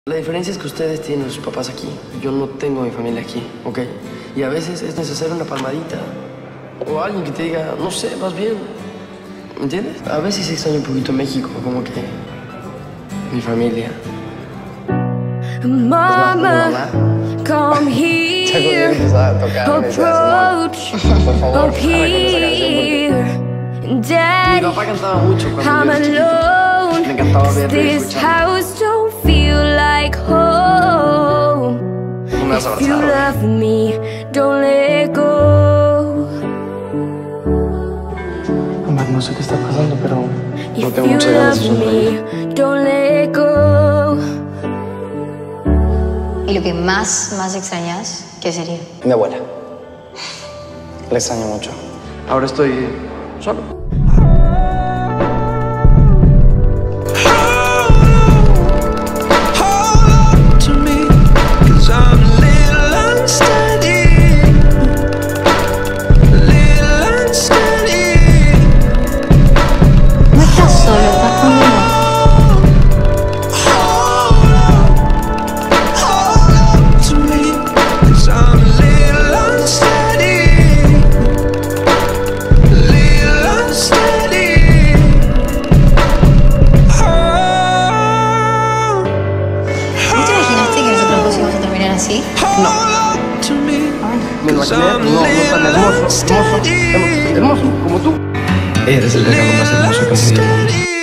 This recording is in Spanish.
La diferencia es que ustedes tienen a sus papás aquí. Yo no tengo a mi familia aquí, ¿ok? Y a veces es necesaria una palmadita. O alguien que te diga, no sé, vas bien. ¿Me entiendes? A veces extraño un poquito México, como que... mi familia. Mama, come here, approach, appear. Daddy, Mi papá cantaba mucho cuando I'm yo era chiquito. alone. Me encantaba verlo y This escucharlo. house don't feel like home. No me vas a If you abrazar, love me, don't let go. Omar, no sé qué está pasando, pero no If tengo you muchas ganas de love sonreír. me, don't let go. ¿Y lo que más extrañas, qué sería? Mi abuela. La extraño mucho. Ahora estoy solo. No estás solo, estás conmigo. ¿No te imaginaste que nosotros dos íbamos a terminar así? Me lo imaginé, no tan hermoso, hermoso como tú. Eres el regalo más hermoso que me dio el mundo.